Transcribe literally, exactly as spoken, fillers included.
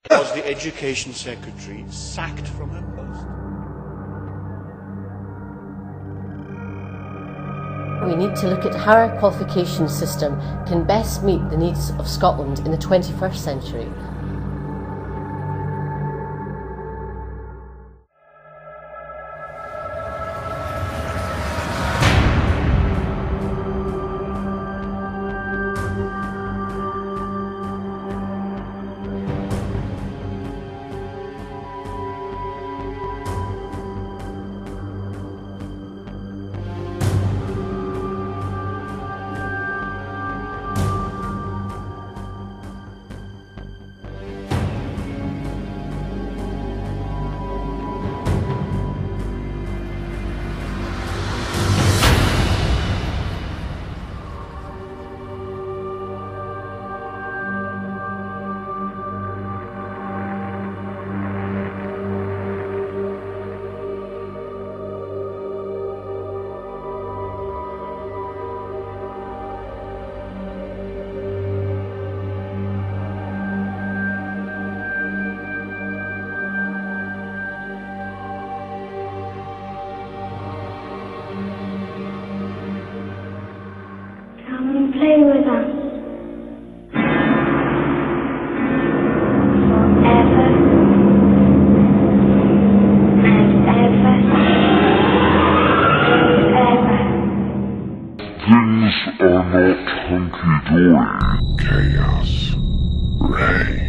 Was the Education Secretary sacked from her post? We need to look at how our qualification system can best meet the needs of Scotland in the twenty-first century. Come and play with us. Forever and ever and ever. Things are not hunky-dory. Chaos reigns.